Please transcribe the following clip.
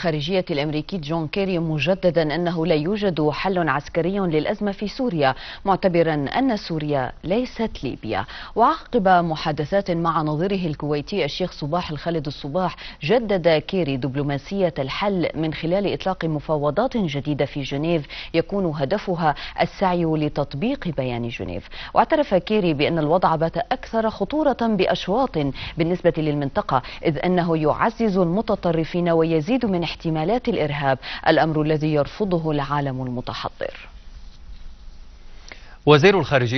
الخارجية الأمريكي جون كيري مجددا أنه لا يوجد حل عسكري للأزمة في سوريا، معتبرا أن سوريا ليست ليبيا. وعقب محادثات مع نظيره الكويتي الشيخ صباح الخالد الصباح، جدد كيري دبلوماسية الحل من خلال إطلاق مفاوضات جديدة في جنيف يكون هدفها السعي لتطبيق بيان جنيف. واعترف كيري بأن الوضع بات أكثر خطورة بأشواط بالنسبة للمنطقة، إذ أنه يعزز المتطرفين ويزيد من احتمالات الإرهاب، الأمر الذي يرفضه العالم المتحضر. وزير الخارجية